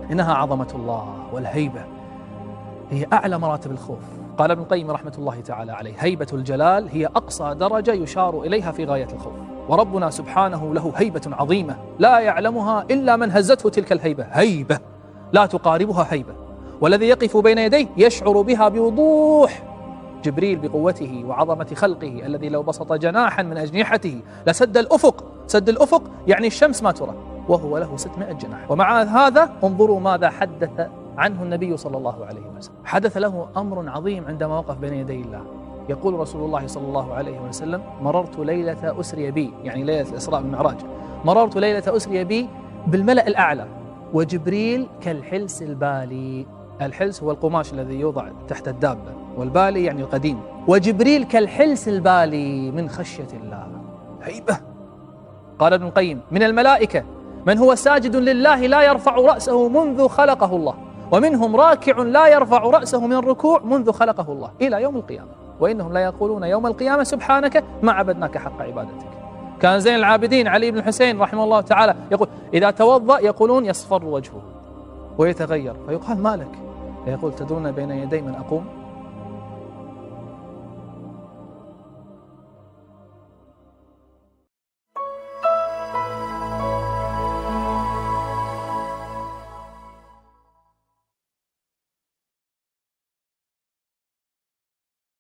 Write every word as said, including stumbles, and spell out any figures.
إنها عظمة الله والهيبة، هي أعلى مراتب الخوف. قال ابن القيم رحمة الله تعالى عليه: هيبة الجلال هي أقصى درجة يشار إليها في غاية الخوف. وربنا سبحانه له هيبة عظيمة لا يعلمها إلا من هزته تلك الهيبة، هيبة لا تقاربها هيبة، والذي يقف بين يديه يشعر بها بوضوح. جبريل بقوته وعظمة خلقه الذي لو بسط جناحا من أجنحته لسد الأفق، سد الأفق يعني الشمس ما ترى، وهو له ستمائة جناح. ومع هذا انظروا ماذا حدث عنه النبي صلى الله عليه وسلم. حدث له أمر عظيم عندما وقف بين يدي الله. يقول رسول الله صلى الله عليه وسلم: مررت ليلة أسري بي، يعني ليلة الإسراء والمعراج، مررت ليلة أسري بي بالملأ الأعلى وجبريل كالحلس البالي. الحلس هو القماش الذي يوضع تحت الدابة، والبالي يعني القديم. وجبريل كالحلس البالي من خشية الله، هيبة. قال ابن القيم: من الملائكة من هو ساجد لله لا يرفع رأسه منذ خلقه الله، ومنهم راكع لا يرفع رأسه من الركوع منذ خلقه الله إلى يوم القيامة، وإنهم لا يقولون يوم القيامة: سبحانك ما عبدناك حق عبادتك. كان زين العابدين علي بن الحسين رحمه الله تعالى يقول: إذا توضأ يقولون يصفر وجهه ويتغير، فيقال: ما لك؟ يقول: تدرون بين يدي من أقوم؟